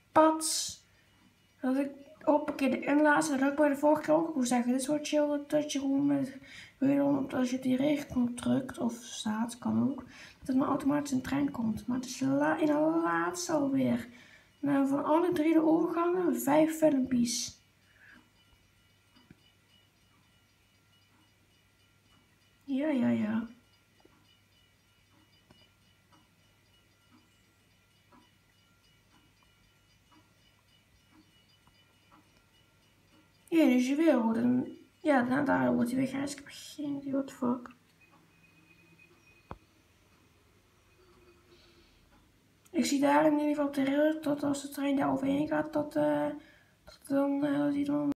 pats. Dat ik hoppakee de inlaatste. Dat ik bij de vorige keer ook zeggen. Dit is wel chill dat je gewoon met, als je op die regenknop drukt of staat, kan ook, dat het maar automatisch een trein komt. Maar het is in de laatste alweer. Nou, van alle 3 de overgangen 5 filmpjes. Ja. Ja, dus je weer worden. Ja, nou, daar wordt hij weer grijs. Ik heb geen idee wat fuck. Ik zie daar in ieder geval op de rail tot als de trein daar overheen gaat, dat hij dan